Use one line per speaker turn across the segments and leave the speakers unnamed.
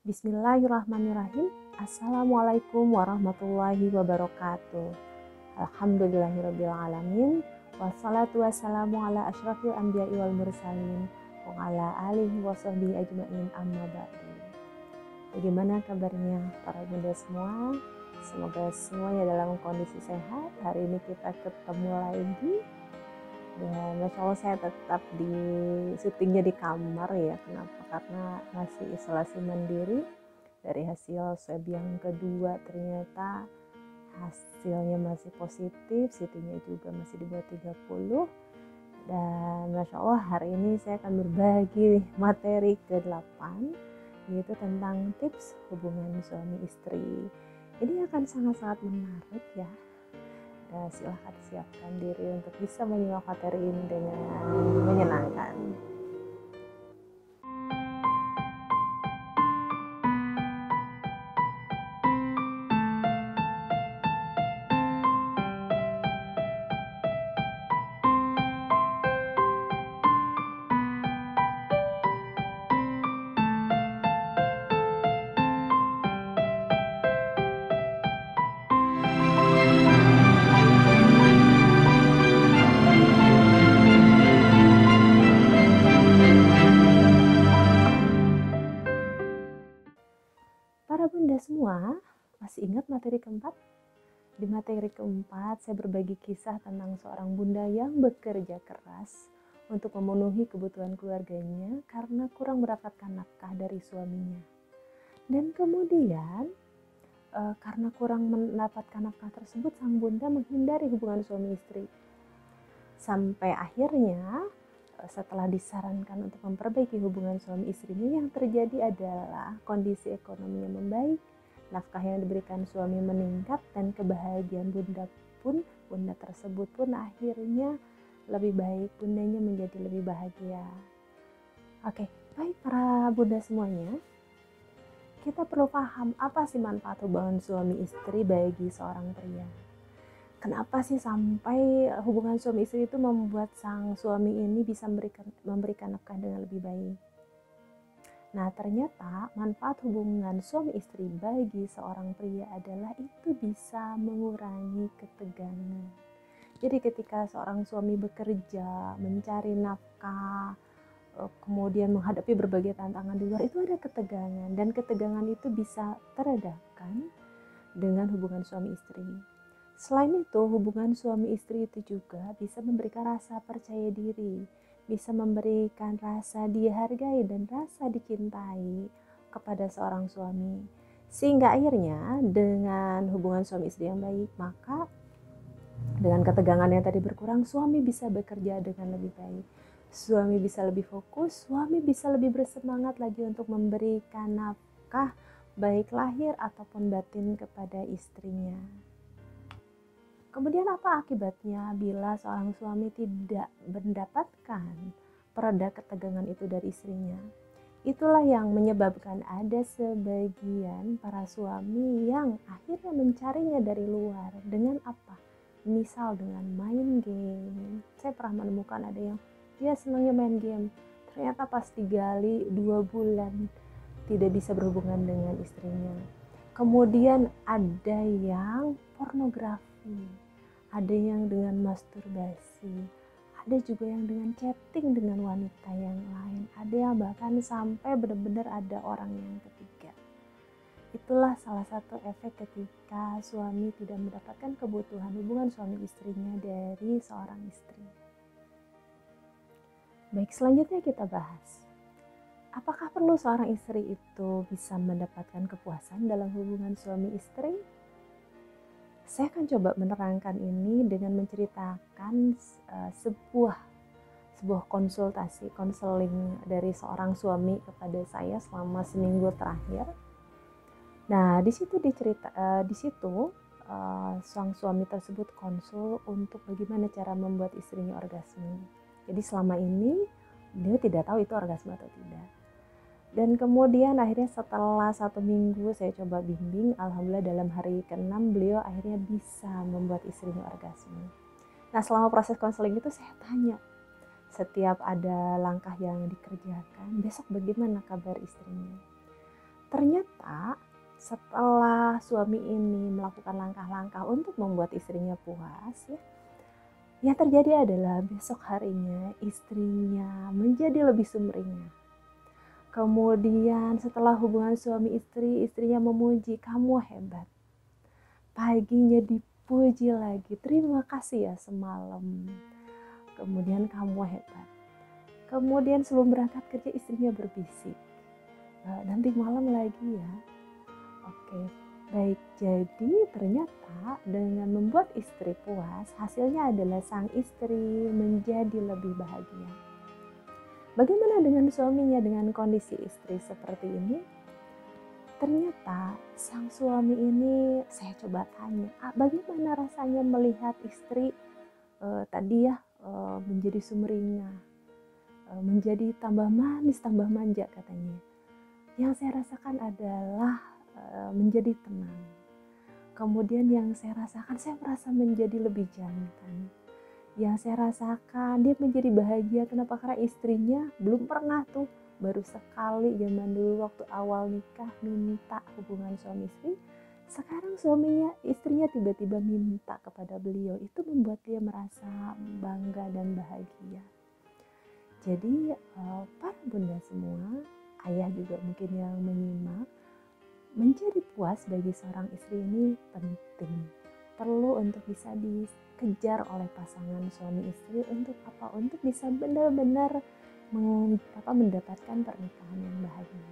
Bismillahirrahmanirrahim. Assalamualaikum warahmatullahi wabarakatuh. Alhamdulillahirabbil alamin. Wassalatu wassalamu ala asyrafil anbiya'i wal mursalin wa ala alihi washabbihi ajmain, amma ba'du. Bagaimana kabarnya para bunda semua? Semoga semuanya dalam kondisi sehat. Hari ini kita ketemu lagi. Dan Masya Allah saya tetap di syutingnya di kamar ya. Kenapa? Karena masih isolasi mandiri. Dari hasil swab yang kedua ternyata hasilnya masih positif, syutingnya juga masih di bawah 30. Dan Masya Allah hari ini saya akan berbagi materi ke-8, yaitu tentang tips hubungan suami istri. Ini akan sangat-sangat menarik ya. Silahkan siapkan diri untuk bisa menyimak materi ini dengan menyenangkan. Para bunda semua, masih ingat materi keempat? Di materi keempat, saya berbagi kisah tentang seorang bunda yang bekerja keras untuk memenuhi kebutuhan keluarganya karena kurang mendapatkan nafkah dari suaminya. Dan kemudian, karena kurang mendapatkan nafkah tersebut, sang bunda menghindari hubungan suami istri. Sampai akhirnya, setelah disarankan untuk memperbaiki hubungan suami istrinya, yang terjadi adalah kondisi ekonominya membaik, nafkah yang diberikan suami meningkat, dan kebahagiaan bunda tersebut pun akhirnya lebih baik, bundanya menjadi lebih bahagia. Oke, baik para bunda semuanya, kita perlu paham apa sih manfaat hubungan suami istri bagi seorang pria. Kenapa sih sampai hubungan suami istri itu membuat sang suami ini bisa memberikan nafkah dengan lebih baik? Nah, ternyata manfaat hubungan suami istri bagi seorang pria adalah itu bisa mengurangi ketegangan. Jadi ketika seorang suami bekerja, mencari nafkah, kemudian menghadapi berbagai tantangan di luar, itu ada ketegangan. Dan ketegangan itu bisa teredakan dengan hubungan suami istri. Selain itu, hubungan suami istri itu juga bisa memberikan rasa percaya diri, bisa memberikan rasa dihargai dan rasa dicintai kepada seorang suami. Sehingga akhirnya dengan hubungan suami istri yang baik, maka dengan ketegangan yang tadi berkurang, suami bisa bekerja dengan lebih baik. Suami bisa lebih fokus, suami bisa lebih bersemangat lagi untuk memberikan nafkah baik lahir ataupun batin kepada istrinya. Kemudian apa akibatnya bila seorang suami tidak mendapatkan pereda ketegangan itu dari istrinya? Itulah yang menyebabkan ada sebagian para suami yang akhirnya mencarinya dari luar. Dengan apa? Misal dengan main game. Saya pernah menemukan ada yang dia senangnya main game. Ternyata pas digali 2 bulan tidak bisa berhubungan dengan istrinya. Kemudian ada yang pornografi. Ada yang dengan masturbasi, ada juga yang dengan chatting dengan wanita yang lain, ada yang bahkan sampai benar-benar ada orang yang ketiga. Itulah salah satu efek ketika suami tidak mendapatkan kebutuhan hubungan suami istrinya dari seorang istri. Baik, selanjutnya kita bahas. Apakah perlu seorang istri itu bisa mendapatkan kepuasan dalam hubungan suami istri? Saya akan coba menerangkan ini dengan menceritakan sebuah konseling dari seorang suami kepada saya selama seminggu terakhir. Nah, di situ sang suami tersebut konsul untuk bagaimana cara membuat istrinya orgasme. Jadi selama ini dia tidak tahu itu orgasme atau tidak. Dan kemudian akhirnya setelah 1 minggu saya coba bimbing, alhamdulillah dalam hari ke-6 beliau akhirnya bisa membuat istrinya orgasme. Nah, selama proses konseling itu saya tanya, setiap ada langkah yang dikerjakan, besok bagaimana kabar istrinya? Ternyata setelah suami ini melakukan langkah-langkah untuk membuat istrinya puas, ya, yang terjadi adalah besok harinya istrinya menjadi lebih sumringah. Kemudian setelah hubungan suami istri, istrinya memuji, "Kamu hebat." Paginya dipuji lagi, "Terima kasih ya semalam." Kemudian, "Kamu hebat." Kemudian sebelum berangkat kerja istrinya berbisik, "Nanti malam lagi ya." Oke, baik. Jadi ternyata dengan membuat istri puas, hasilnya adalah sang istri menjadi lebih bahagia. Bagaimana dengan suaminya dengan kondisi istri seperti ini? Ternyata sang suami ini, saya coba tanya, bagaimana rasanya melihat istri tadi ya menjadi sumringah, menjadi tambah manis, tambah manja katanya. Yang saya rasakan adalah menjadi tenang. Kemudian yang saya rasakan, saya merasa menjadi lebih jantan. Yang saya rasakan, dia menjadi bahagia. Kenapa? Karena istrinya belum pernah tuh, baru sekali zaman dulu waktu awal nikah minta hubungan suami istri. Sekarang istrinya tiba-tiba minta kepada beliau. Itu membuat dia merasa bangga dan bahagia. Jadi para bunda semua, ayah juga mungkin yang menyimak, menjadi puas bagi seorang istri ini penting, perlu untuk bisa dikejar oleh pasangan suami istri. Untuk apa? Untuk bisa benar-benar mendapatkan pernikahan yang bahagia.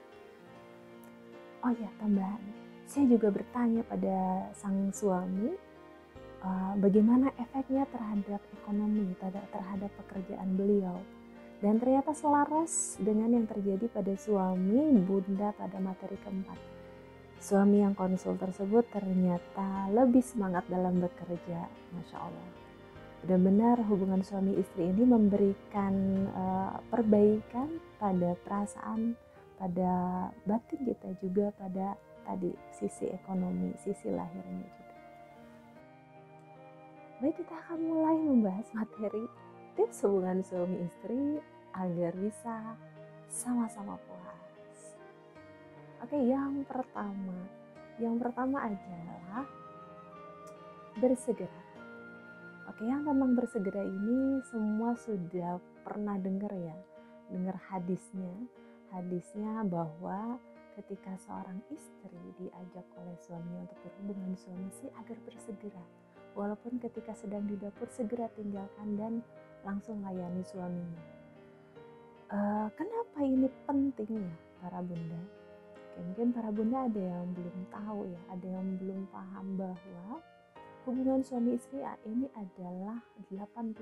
Oh ya, tambahan, saya juga bertanya pada sang suami, bagaimana efeknya terhadap ekonomi, terhadap pekerjaan beliau. Dan ternyata selaras dengan yang terjadi pada suami bunda pada materi keempat. Suami yang konsul tersebut ternyata lebih semangat dalam bekerja, Masya Allah. Benar-benar hubungan suami istri ini memberikan perbaikan pada perasaan, pada batin kita juga, pada tadi sisi ekonomi, sisi lahirnya juga. Baik, kita akan mulai membahas materi tips hubungan suami istri agar bisa sama-sama puas. Oke, yang pertama adalah bersegera. Oke, yang tentang bersegera ini semua sudah pernah dengar ya, dengar hadisnya bahwa ketika seorang istri diajak oleh suaminya untuk berhubungan suami istri agar bersegera, walaupun ketika sedang di dapur segera tinggalkan dan langsung layani suaminya. Kenapa ini penting ya para bunda? Mungkin para bunda ada yang belum tahu ya, ada yang belum paham bahwa hubungan suami istri ini adalah 80%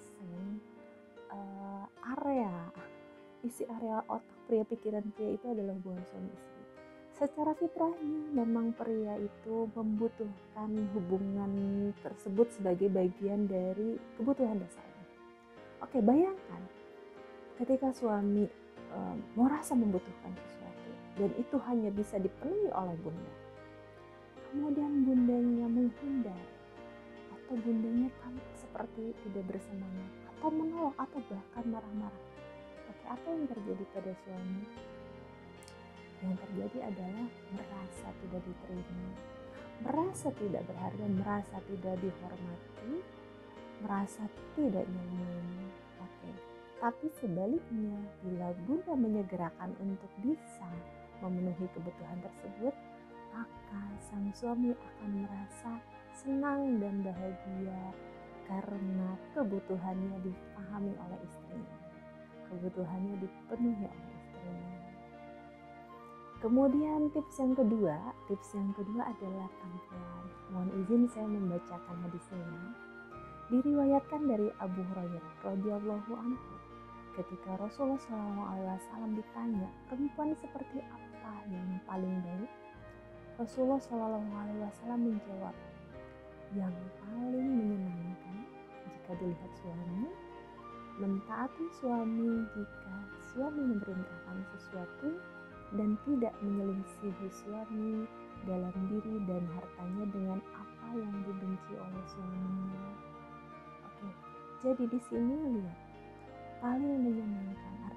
isi area otak pria, pikiran pria itu adalah hubungan suami istri. Secara fitrahnya memang pria itu membutuhkan hubungan tersebut sebagai bagian dari kebutuhan dasarnya. Oke, bayangkan ketika suami merasa membutuhkan sesuatu dan itu hanya bisa dipenuhi oleh bunda, kemudian bundanya menghindar atau bundanya tampak seperti tidak bersemangat atau menolak atau bahkan marah-marah. Oke, apa yang terjadi pada suami? Yang terjadi adalah merasa tidak diterima, merasa tidak berharga, merasa tidak dihormati, merasa tidak nyaman. Oke. Tapi sebaliknya, bila bunda menyegerakan untuk bisa memenuhi kebutuhan tersebut, maka sang suami akan merasa senang dan bahagia karena kebutuhannya dipahami oleh istrinya, kebutuhannya dipenuhi oleh istrinya. Kemudian tips yang kedua adalah tampilan. Mohon izin saya membacakan hadisnya. Diriwayatkan dari Abu Hurairah radhiyallahu anhu, ketika Rasulullah SAW ditanya perempuan seperti apa yang paling baik, Rasulullah SAW menjawab, yang paling menyenangkan jika dilihat suami, mentaati suami jika suami memerintahkan sesuatu, dan tidak menyelisihi suami dalam diri dan hartanya dengan apa yang dibenci oleh suaminya. Oke, jadi di sini lihat, paling menyenangkan artinya apa?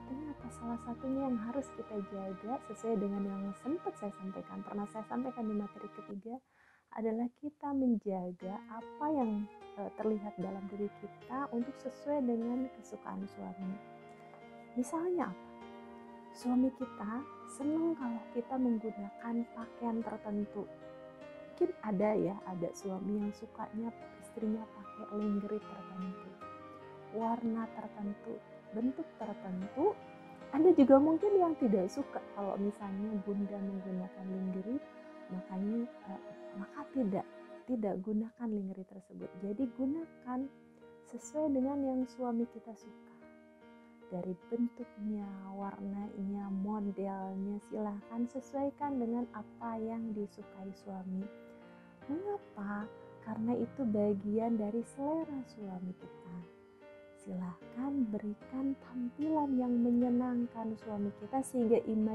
salah satunya yang harus kita jaga sesuai dengan yang sempat saya sampaikan, pernah saya sampaikan di materi ketiga, adalah kita menjaga apa yang terlihat dalam diri kita untuk sesuai dengan kesukaan suami. Misalnya apa? Suami kita senang kalau kita menggunakan pakaian tertentu. Mungkin ada suami yang sukanya istrinya pakai lingerie tertentu, warna tertentu, bentuk tertentu. Ada juga mungkin yang tidak suka kalau misalnya bunda menggunakan lingerie, maka tidak gunakan lingerie tersebut. Jadi gunakan sesuai dengan yang suami kita suka. Dari bentuknya, warnanya, modelnya, silahkan sesuaikan dengan apa yang disukai suami. Mengapa? Karena itu bagian dari selera suami kita. Silahkan berikan tampilan yang menyenangkan suami kita sehingga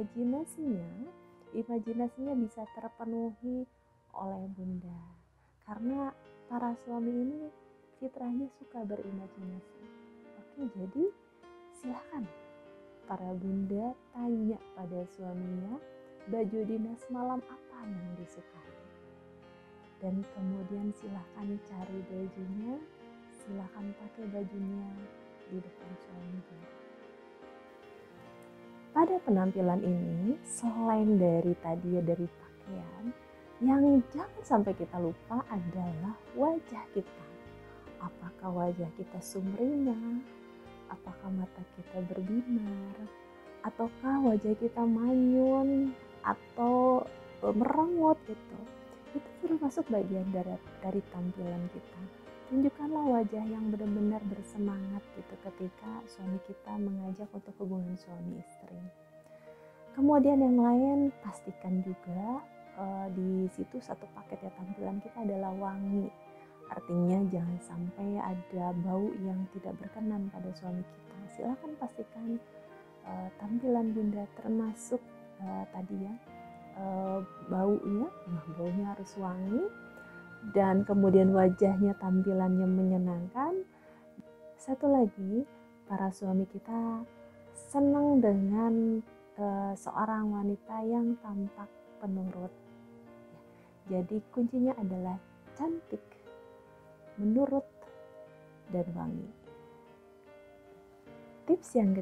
imajinasinya bisa terpenuhi oleh bunda. Karena para suami ini fitrahnya suka berimajinasi. Oke, jadi silahkan para bunda tanya pada suaminya baju dinas malam apa yang disukai. Dan kemudian silahkan cari bajunya, silahkan pakai bajunya di depan suaminya. Pada penampilan ini, selain dari pakaian, yang jangan sampai kita lupa adalah wajah kita. Apakah wajah kita sumringah? Apakah mata kita berbinar? Ataukah wajah kita manyun atau merengut gitu? Itu termasuk bagian dari tampilan kita. Tunjukkanlah wajah yang benar-benar bersemangat gitu ketika suami kita mengajak untuk hubungan suami istri. Kemudian yang lain, pastikan juga di situ satu paket ya tampilan kita adalah wangi. Artinya jangan sampai ada bau yang tidak berkenan pada suami kita. Silakan pastikan tampilan bunda termasuk baunya harus wangi, dan kemudian wajahnya tampilannya menyenangkan. Satu lagi, para suami kita senang dengan seorang wanita yang tampak penurut. Jadi kuncinya adalah cantik, menurut, dan wangi. Tips yang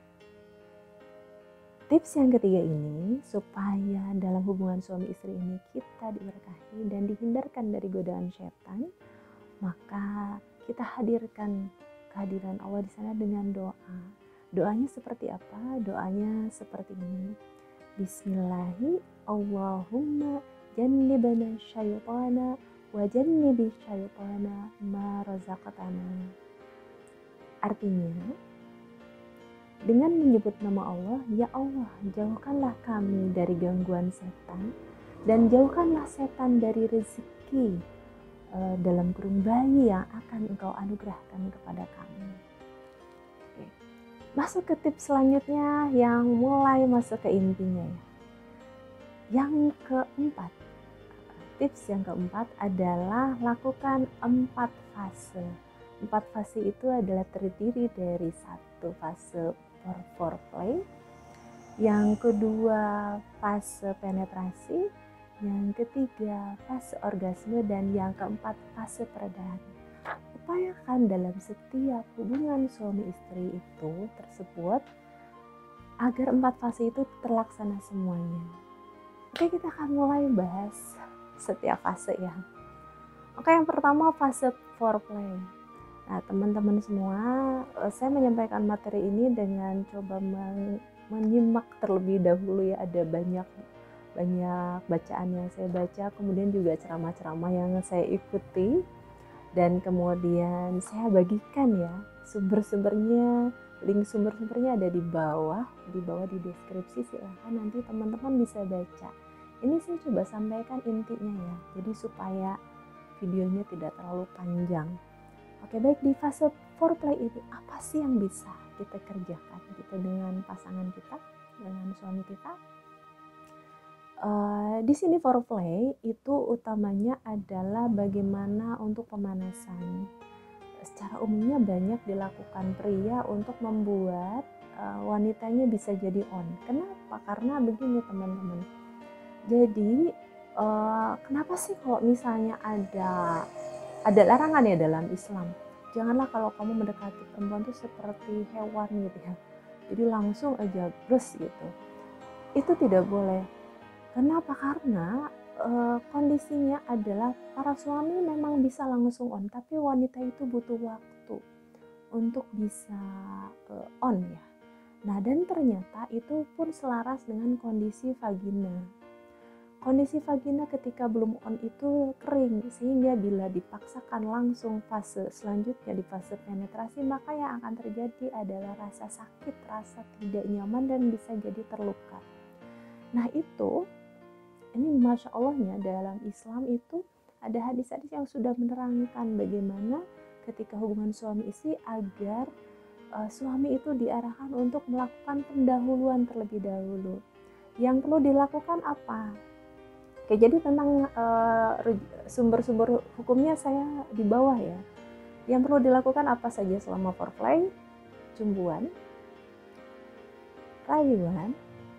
ketiga ini supaya dalam hubungan suami istri ini kita diberkahi dan dihindarkan dari godaan setan, maka kita hadirkan kehadiran Allah di sana dengan doa. Doanya seperti apa? Doanya seperti ini. Bismillahi Allahumma jannibna syaitana wa jannibi syaitana ma razaqtana. Artinya, dengan menyebut nama Allah, ya Allah, jauhkanlah kami dari gangguan setan dan jauhkanlah setan dari rezeki dalam kurung bayi yang akan Engkau anugerahkan kepada kami. Oke. Masuk ke tips selanjutnya yang mulai masuk ke intinya ya. Yang keempat, tips yang keempat adalah lakukan 4 fase. 4 fase itu adalah terdiri dari 1 fase foreplay, yang kedua fase penetrasi, yang ketiga fase orgasme, dan yang keempat fase peredahan. Upayakan dalam setiap hubungan suami istri itu tersebut agar 4 fase itu terlaksana semuanya. Oke, kita akan mulai bahas setiap fase ya. Oke, yang pertama fase foreplay. Nah, teman-teman semua, saya menyampaikan materi ini dengan coba menyimak terlebih dahulu ya. Ada banyak bacaan yang saya baca, kemudian juga ceramah-ceramah yang saya ikuti, dan kemudian saya bagikan ya sumber-sumbernya. Link sumber-sumbernya ada di bawah di deskripsi, silahkan nanti teman-teman bisa baca. Ini saya coba sampaikan intinya ya, jadi supaya videonya tidak terlalu panjang. Oke, baik, di fase foreplay ini apa sih yang bisa kita kerjakan gitu dengan pasangan kita, dengan suami kita? Di sini foreplay itu utamanya adalah bagaimana untuk pemanasan. Secara umumnya banyak dilakukan pria untuk membuat wanitanya bisa jadi on. Kenapa? Karena begini teman-teman. Jadi kenapa sih kalau misalnya ada larangan ya dalam Islam? Janganlah kalau kamu mendekati perempuan itu seperti hewan gitu ya. Jadi langsung aja brus gitu. Itu tidak boleh. Kenapa? Karena kondisinya adalah para suami memang bisa langsung on, tapi wanita itu butuh waktu untuk bisa on ya. Nah, dan ternyata itu pun selaras dengan kondisi vagina. Kondisi vagina ketika belum on itu kering, sehingga bila dipaksakan langsung fase selanjutnya di fase penetrasi, maka yang akan terjadi adalah rasa sakit, rasa tidak nyaman, dan bisa jadi terluka. Nah itu, ini Masya Allahnya dalam Islam itu ada hadis-hadis yang sudah menerangkan bagaimana ketika hubungan suami istri agar suami itu diarahkan untuk melakukan pendahuluan terlebih dahulu. Yang perlu dilakukan apa? Oke, jadi tentang sumber-sumber hukumnya saya di bawah ya. Yang perlu dilakukan apa saja selama foreplay? Cumbuan, rayuan,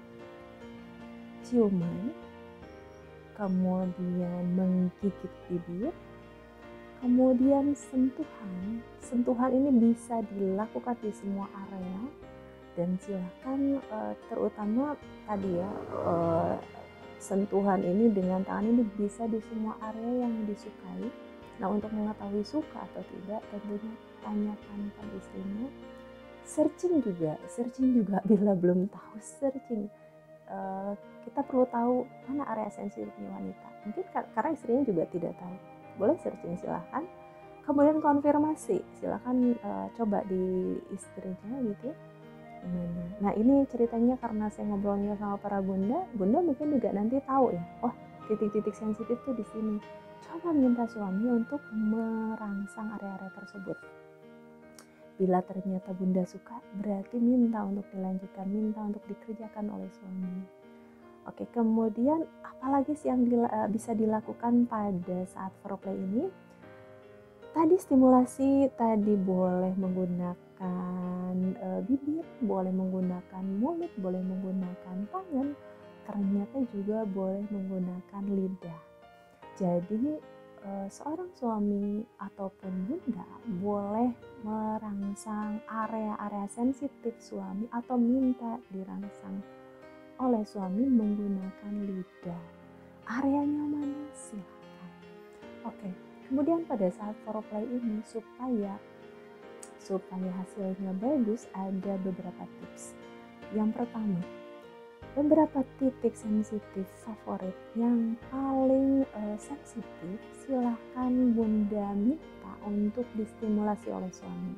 ciuman, kemudian menggigit bibir, kemudian sentuhan. Sentuhan ini bisa dilakukan di semua area, dan silahkan terutama tadi ya, sentuhan ini dengan tangan ini bisa di semua area yang disukai. Nah, untuk mengetahui suka atau tidak, tentunya tanyakan pada istrinya. Searching juga bila belum tahu searching. Kita perlu tahu mana area sensitifnya wanita. Mungkin karena istrinya juga tidak tahu. Boleh searching, silahkan. Kemudian konfirmasi, silahkan coba di istrinya gitu ya. Nah ini ceritanya karena saya ngobrolnya sama para bunda mungkin juga nanti tahu ya, oh titik-titik sensitif tuh di sini. Coba minta suami untuk merangsang area-area tersebut. Bila ternyata bunda suka, berarti minta untuk dilanjutkan, minta untuk dikerjakan oleh suami. Oke, kemudian apalagi sih yang bisa dilakukan pada saat foreplay ini? Tadi stimulasi, tadi boleh menggunakan bibir, boleh menggunakan mulut, boleh menggunakan tangan, ternyata juga boleh menggunakan lidah. Jadi seorang suami ataupun bunda boleh merangsang area-area sensitif suami atau minta dirangsang oleh suami menggunakan lidah. Areanya mana? Silakan. Oke. Kemudian pada saat foreplay ini supaya hasilnya bagus, ada beberapa tips. Yang pertama, beberapa titik sensitif favorit yang paling sensitif, silahkan bunda minta untuk distimulasi oleh suami.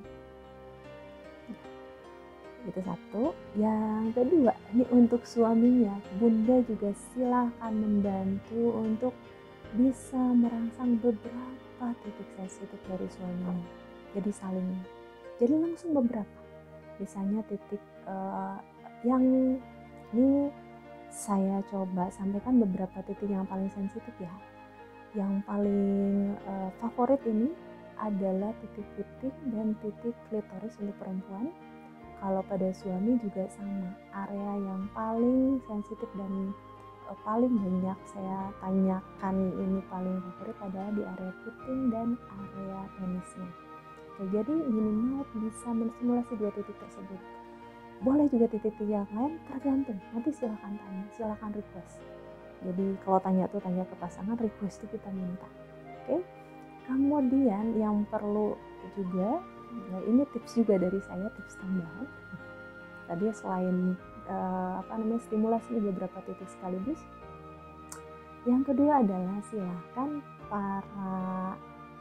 Itu satu. Yang kedua, ini untuk suaminya, bunda juga silahkan membantu untuk bisa merangsang beberapa titik sensitif dari suaminya. Jadi langsung beberapa. Misalnya titik yang ini saya coba sampaikan beberapa titik yang paling sensitif ya. Yang paling favorit ini adalah titik puting dan titik klitoris untuk perempuan. Kalau pada suami juga sama, area yang paling sensitif dan paling banyak saya tanyakan ini paling favorit adalah di area puting dan area penisnya. Oke, jadi minimal bisa menstimulasi dua titik tersebut. Boleh juga titik-titik yang lain, tergantung. Nanti silahkan tanya, silahkan request. Jadi kalau tanya ke pasangan, request itu kita minta. Oke. Kemudian yang perlu juga, nah ini tips juga dari saya, tips tambahan. Tadi selain stimulasi beberapa titik sekaligus. Yang kedua adalah silahkan para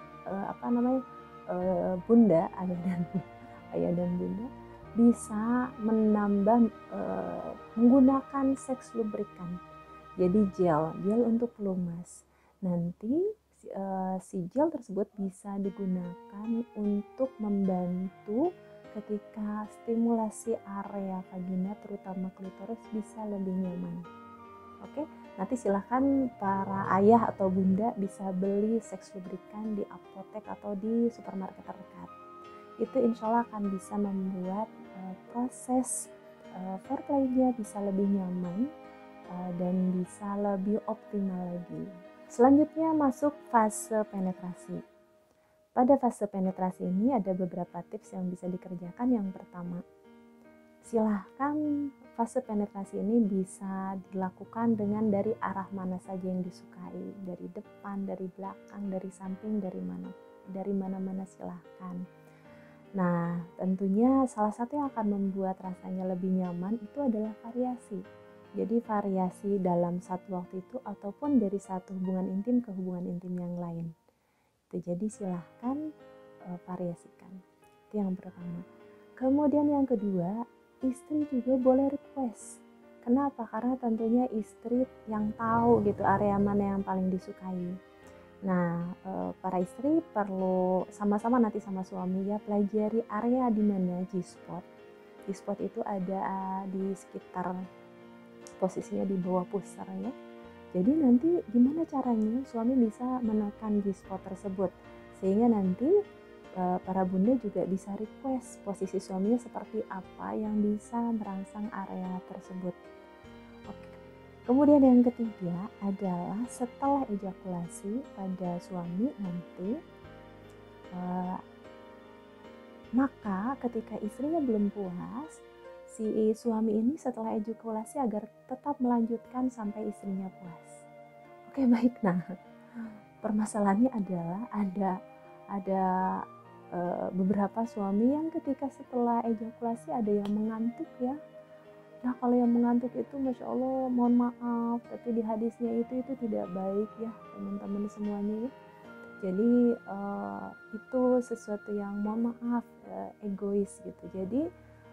bunda, ayah dan bunda bisa menambah menggunakan seks lubrikan. Jadi gel untuk pelumas. Nanti si gel tersebut bisa digunakan untuk membantu ketika stimulasi area vagina terutama klitoris bisa lebih nyaman. Oke, nanti silahkan para ayah atau bunda bisa beli seks lubrikan di apotek atau di supermarket terdekat. Itu insya Allah akan bisa membuat proses foreplay-nya bisa lebih nyaman dan bisa lebih optimal lagi. Selanjutnya masuk fase penetrasi. Pada fase penetrasi ini ada beberapa tips yang bisa dikerjakan. Yang pertama, silahkan fase penetrasi ini bisa dilakukan dengan dari arah mana saja yang disukai, dari depan, dari belakang, dari samping, dari mana-mana silahkan. Nah, tentunya salah satu yang akan membuat rasanya lebih nyaman itu adalah variasi. Jadi variasi dalam satu waktu itu ataupun dari satu hubungan intim ke hubungan intim yang lain. Jadi silahkan variasikan. Itu yang pertama. Kemudian yang kedua, istri juga boleh request. Kenapa? Karena tentunya istri yang tahu gitu area mana yang paling disukai. Nah, para istri perlu sama-sama nanti sama suami ya pelajari area di mana G-spot. G-spot itu ada di sekitar posisinya di bawah pusar ya. Jadi nanti gimana caranya suami bisa menekan G-spot tersebut sehingga nanti para bunda juga bisa request posisi suaminya seperti apa yang bisa merangsang area tersebut. Oke. Kemudian yang ketiga adalah setelah ejakulasi pada suami nanti maka ketika istrinya belum puas, si suami ini setelah ejakulasi agar tetap melanjutkan sampai istrinya puas. Oke, baik. Nah, permasalahannya adalah ada beberapa suami yang ketika setelah ejakulasi ada yang mengantuk ya. Nah, kalau yang mengantuk itu Masya Allah mohon maaf, tapi di hadisnya itu tidak baik ya teman-teman semuanya ya. Jadi itu sesuatu yang mohon maaf egois gitu. Jadi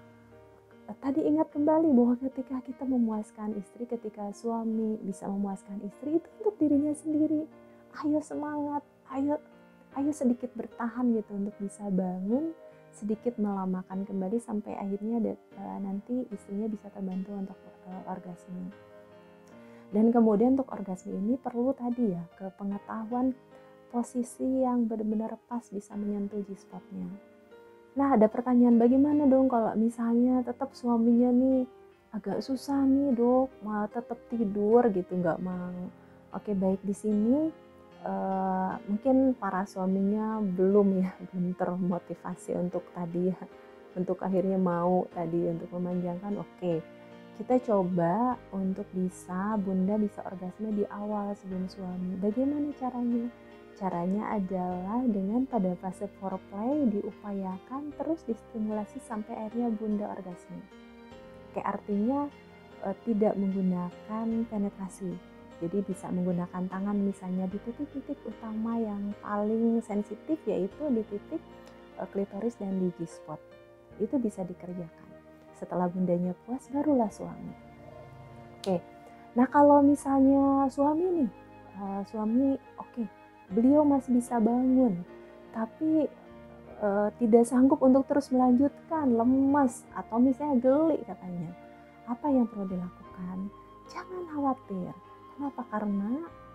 tadi ingat kembali bahwa ketika kita memuaskan istri, ketika suami bisa memuaskan istri itu untuk dirinya sendiri. Ayo semangat, ayo sedikit bertahan gitu untuk bisa bangun, sedikit melamakan kembali sampai akhirnya nanti istrinya bisa terbantu untuk orgasme. Dan kemudian untuk orgasme ini perlu tadi ya kepengetahuan posisi yang benar-benar pas bisa menyentuh G-spotnya. Nah, ada pertanyaan bagaimana dong kalau misalnya tetap suaminya nih agak susah nih dok, mau tetap tidur gitu nggak mau. Oke, baik, di sini mungkin para suaminya belum termotivasi untuk tadi ya, untuk akhirnya mau tadi untuk memanjangkan. Oke, kita coba untuk bunda bisa orgasme di awal sebelum suami. Bagaimana caranya? Caranya adalah dengan pada fase foreplay diupayakan terus distimulasi sampai akhirnya bunda orgasme. Oke, artinya tidak menggunakan penetrasi. Jadi bisa menggunakan tangan misalnya di titik-titik utama yang paling sensitif, yaitu di titik klitoris dan di G-spot. Itu bisa dikerjakan. Setelah bundanya puas barulah suami. Oke. Nah, kalau misalnya suami nih, oke, beliau masih bisa bangun, tapi tidak sanggup untuk terus melanjutkan, lemas atau misalnya geli katanya. Apa yang perlu dilakukan? Jangan khawatir. Kenapa? Karena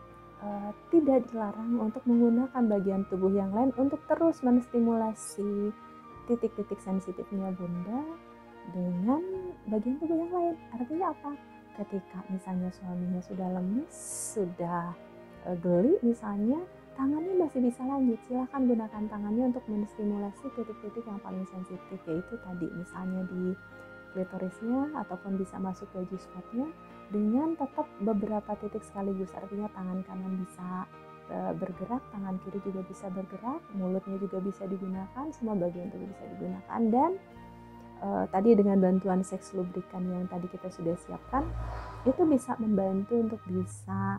tidak dilarang untuk menggunakan bagian tubuh yang lain untuk terus menstimulasi titik-titik sensitifnya bunda dengan bagian tubuh yang lain. Artinya apa? Ketika misalnya suaminya sudah lemes, sudah geli misalnya, tangannya masih bisa lanjut. Silahkan gunakan tangannya untuk menstimulasi titik-titik yang paling sensitif, yaitu tadi misalnya di klitorisnya ataupun bisa masuk ke G-spotnya dengan tetap beberapa titik sekaligus. Artinya tangan kanan bisa bergerak, tangan kiri juga bisa bergerak, mulutnya juga bisa digunakan, semua bagian tubuh bisa digunakan. Dan tadi dengan bantuan seks lubrikan yang tadi kita sudah siapkan, itu bisa membantu untuk bisa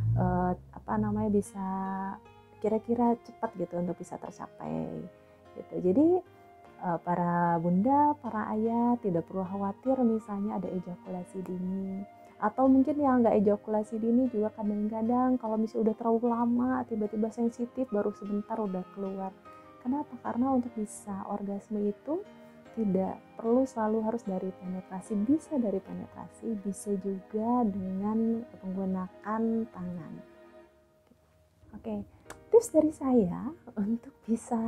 bisa kira-kira cepat gitu untuk bisa tercapai gitu. Jadi para bunda, para ayah tidak perlu khawatir misalnya ada ejakulasi dini, atau mungkin yang nggak ejakulasi dini juga kadang-kadang kalau misalnya udah terlalu lama tiba-tiba sensitif baru sebentar udah keluar. Kenapa? Karena untuk bisa orgasme itu tidak perlu selalu harus dari penetrasi, bisa dari penetrasi, bisa juga dengan menggunakan tangan. Oke, tips dari saya untuk bisa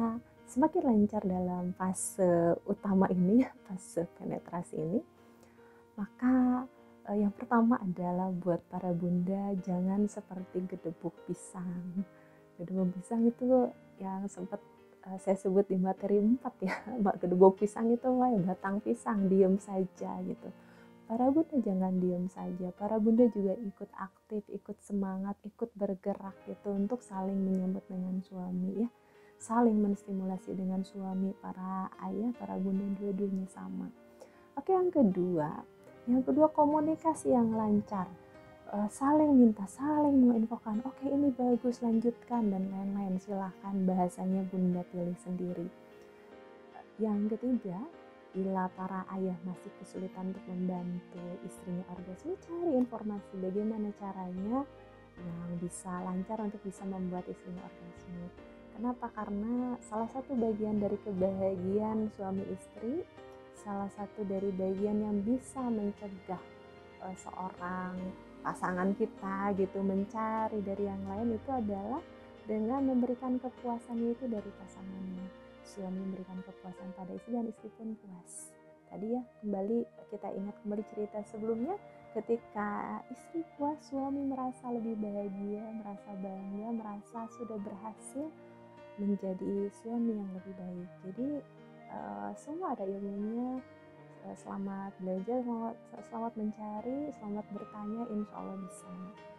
semakin lancar dalam fase utama ini, fase penetrasi ini, maka yang pertama adalah buat para bunda, jangan seperti gedebuk pisang. Gedebuk pisang itu yang sempat saya sebut di materi 4 ya, gedebuk pisang itu mah batang pisang, diam saja gitu. Para bunda jangan diam saja, para bunda juga ikut aktif, ikut semangat, ikut bergerak gitu untuk saling menyambut dengan suami ya, saling menstimulasi dengan suami. Para ayah, para bunda dua-duanya sama. Oke, yang kedua komunikasi yang lancar, saling minta, saling menginfokan, oke ini bagus, lanjutkan dan lain-lain. Silahkan bahasanya bunda pilih sendiri. Yang ketiga, bila para ayah masih kesulitan untuk membantu istrinya orgasme, cari informasi bagaimana caranya yang bisa lancar untuk bisa membuat istrinya orgasme. Kenapa? Karena salah satu bagian dari kebahagiaan suami istri, salah satu dari bagian yang bisa mencegah seorang pasangan kita gitu mencari dari yang lain itu adalah dengan memberikan kepuasannya itu dari pasangannya. Suami memberikan kepuasan pada istri dan istri pun puas. Tadi ya, kita ingat kembali cerita sebelumnya, ketika istri puas, suami merasa lebih bahagia, merasa bangga, merasa sudah berhasil menjadi suami yang lebih baik. Jadi semua ada ilmunya. Selamat belajar, selamat mencari, selamat bertanya, insya Allah bisa.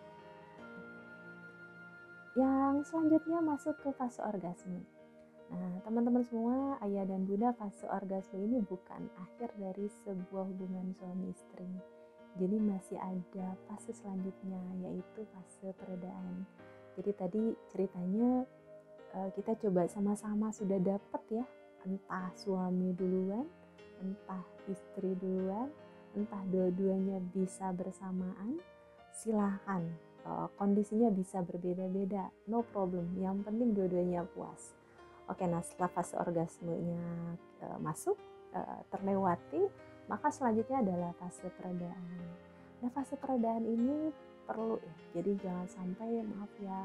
Yang selanjutnya masuk ke fase orgasme. Nah, teman-teman semua, ayah dan bunda, fase orgasme ini bukan akhir dari sebuah hubungan suami istri. Jadi masih ada fase selanjutnya, yaitu fase peredaan. Jadi tadi ceritanya kita coba sama-sama sudah dapat ya, entah suami duluan, entah istri duluan, entah dua-duanya bisa bersamaan, silahkan. Kondisinya bisa berbeda-beda, no problem, yang penting dua-duanya puas. Oke, nah setelah fase orgasmenya masuk, terlewati, maka selanjutnya adalah fase peredaan. Nah, fase peredaan ini perlu ya, jadi jangan sampai, maaf ya,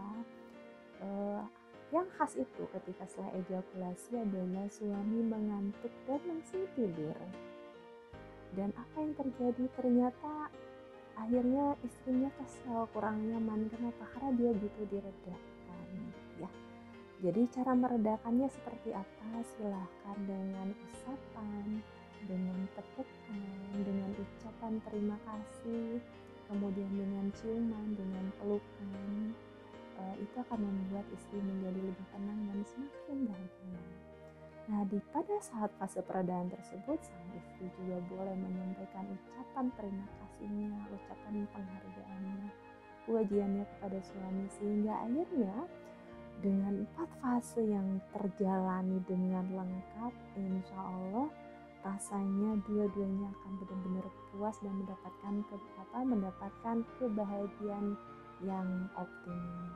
yang khas itu ketika setelah ejakulasi adalah suami mengantuk dan langsung tidur. Dan apa yang terjadi? Ternyata akhirnya istrinya kesal, kurang nyaman. Kenapa? Karena dia butuh diredakan ya. Jadi cara meredakannya seperti apa? Silahkan dengan usapan, dengan tepukan, dengan ucapan terima kasih, kemudian dengan ciuman, dengan pelukan. Itu akan membuat istri menjadi lebih tenang dan semakin bahagia. Nah, pada saat fase peredaan tersebut, sang istri juga boleh menyampaikan ucapan terima kasihnya, ucapan penghargaannya, pujiannya kepada suami, sehingga akhirnya dengan 4 fase yang terjalani dengan lengkap, insya Allah rasanya dua-duanya akan benar-benar puas dan mendapatkan kebahagiaan yang optimal.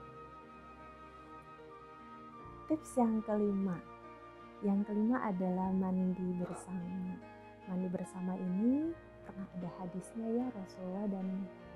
Tips yang kelima adalah mandi bersama. Mandi bersama ini pernah ada hadisnya ya, Rasulullah dan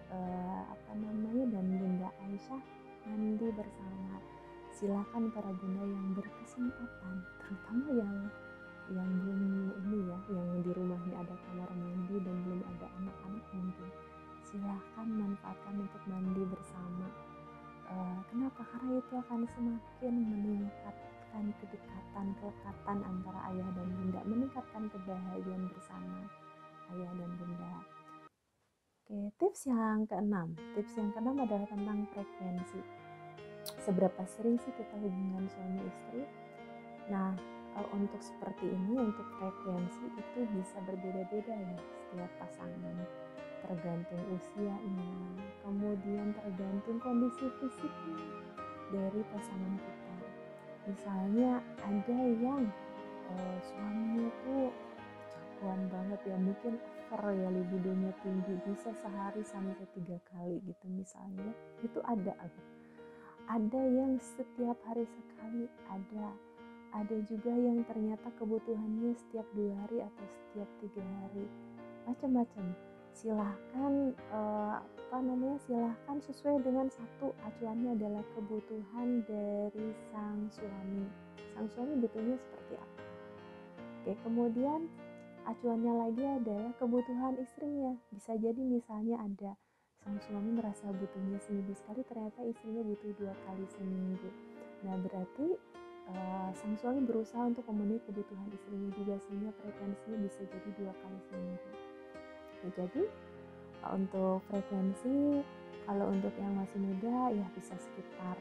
dan Bunda Aisyah mandi bersama. Silakan para bunda yang berkesempatan, terutama yang belum ini ya, yang di rumahnya ada kamar mandi dan belum ada anak-anak, mungkin silahkan manfaatkan untuk mandi bersama. Kenapa? Karena itu akan semakin meningkatkan kelekatan antara ayah dan bunda, meningkatkan kebahagiaan bersama ayah dan bunda. Oke, tips yang keenam adalah tentang frekuensi. Seberapa sering sih kita hubungan suami istri? Nah, untuk seperti ini, untuk frekuensi itu bisa berbeda-beda ya setiap pasangan, tergantung usianya, kemudian tergantung kondisi fisiknya dari pasangan kita. Misalnya ada yang suaminya tuh jagoan banget ya, mungkin over ya, libidonya tinggi, bisa sehari sampai 3 kali gitu misalnya. Itu ada yang setiap hari sekali, ada juga yang ternyata kebutuhannya setiap 2 hari atau setiap 3 hari, macam-macam. silahkan silahkan sesuai dengan satu acuannya adalah kebutuhan dari sang suami. Sang suami butuhnya seperti apa? Oke, kemudian acuannya lagi adalah kebutuhan istrinya. Bisa jadi misalnya ada sang suami merasa butuhnya seminggu sekali, ternyata istrinya butuh 2 kali seminggu. Nah, berarti sang suami berusaha untuk memenuhi kebutuhan istrinya juga, sehingga frekuensinya bisa jadi 2 kali seminggu. Nah, jadi untuk frekuensi, kalau untuk yang masih muda ya bisa sekitar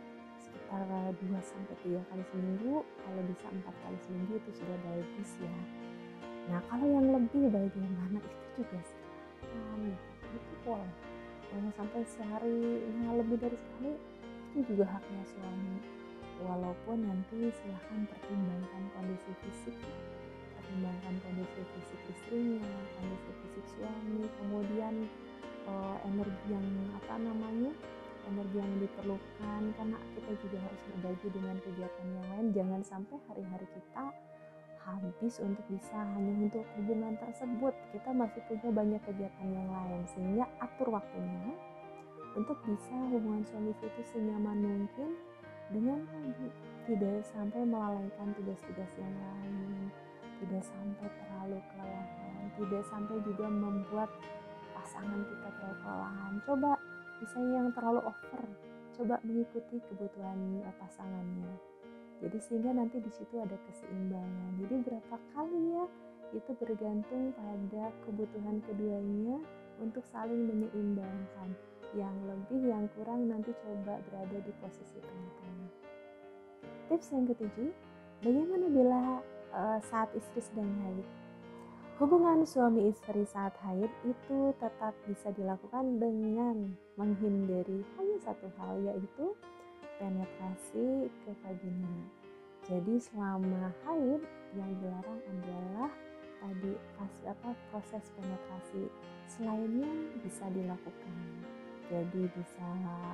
2-3 kali seminggu, kalau bisa 4 kali seminggu itu sudah bagus ya. Nah, kalau yang lebih bagaimana, itu juga silahkan, itu boleh sampai sehari lebih dari sekali, itu juga haknya suami. Walaupun nanti silahkan pertimbangkan kondisi fisik, pertimbangkan kondisi fisik istrinya, kondisi fisik suami, kemudian energi yang energi yang diperlukan, karena kita juga harus berbagi dengan kegiatan yang lain. Jangan sampai hari-hari kita habis untuk bisa hanya untuk hubungan tersebut. Kita masih punya banyak kegiatan yang lain, sehingga atur waktunya untuk bisa hubungan suami itu senyaman mungkin, dengan tidak sampai melalaikan tugas-tugas yang lain, tidak sampai terlalu kelelahan, tidak sampai juga membuat pasangan kita terlalu kelelahan. Coba misalnya yang terlalu over, coba mengikuti kebutuhan pasangannya. Jadi sehingga nanti di situ ada keseimbangan. Jadi berapa kali ya, itu bergantung pada kebutuhan keduanya untuk saling menyeimbangkan. Yang lebih, yang kurang nanti coba berada di posisi tengah-tengah. Tips yang ketujuh, bagaimana bila saat istri sedang haid? Hubungan suami istri saat haid itu tetap bisa dilakukan dengan menghindari hanya satu hal, yaitu penetrasi ke vagina. Jadi selama haid yang dilarang adalah proses penetrasi. Selainnya bisa dilakukan. Jadi bisa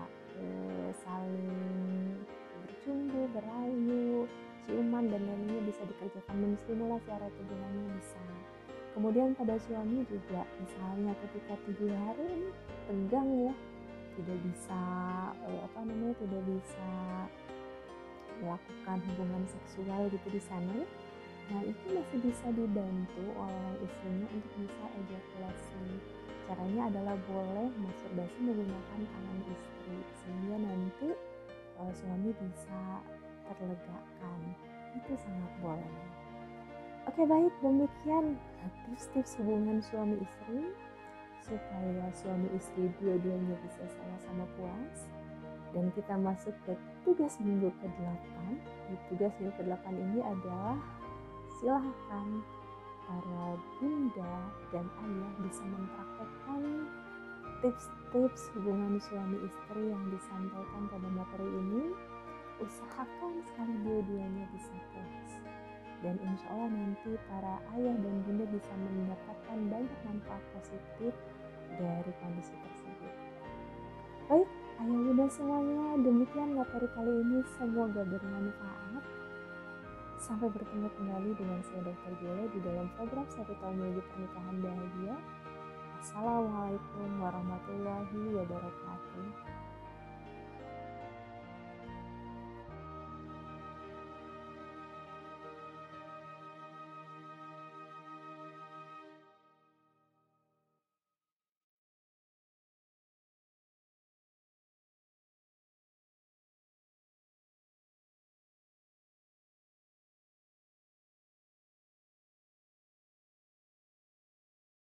saling bercumbu, berayu, ciuman dan lainnya bisa dikerjakan, menstimulasi area tubuhnya bisa. Kemudian pada suami juga, misalnya ketika 7 hari ini tegang ya, tidak bisa tidak bisa melakukan hubungan seksual gitu di sana. Nah, itu masih bisa dibantu oleh istrinya untuk bisa ejakulasi. Caranya adalah boleh masturbasi menggunakan tangan istri, sehingga nanti suami bisa terlegakan. Itu sangat boleh. Oke, baik, demikian tips-tips hubungan suami istri supaya suami istri dua-duanya bisa sama-sama puas. Dan kita masuk ke tugas minggu ke-8. Di tugas minggu ke-8 ini adalah silahkan para bunda dan ayah bisa mempraktekkan tips-tips hubungan suami istri yang disampaikan pada materi ini. Usahakan sekali dua-duanya bisa puas. Dan insya Allah nanti para ayah dan bunda bisa mendapatkan banyak manfaat positif dari kondisi tersebut. Baik, ayah bunda semuanya, demikian materi kali ini, semoga bermanfaat. Sampai bertemu kembali dengan saya Dr. Gele di dalam program 1 tahun menuju pernikahan bahagia. Assalamualaikum warahmatullahi wabarakatuh.